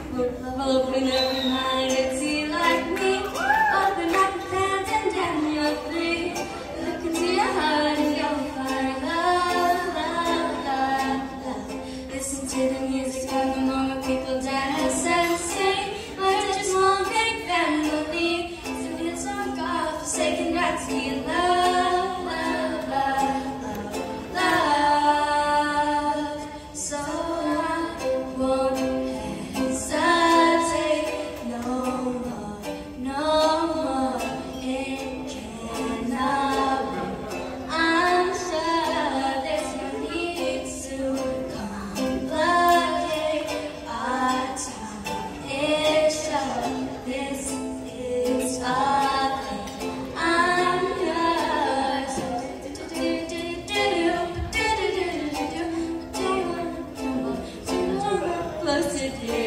Well, open up your mind and see like me. Open up your hands and then you're free. Look into your heart and you'll find love, love, love, love. Listen to the music of the moment, people dance and sing. But just one big family. So it's our God-forsaken right to be in love, love, love, love, love. So I won't hesitate no more, no more. It cannot be. I'm sure there's no need to complicate our time. It's just this is our thing. I'm yours. Close to you.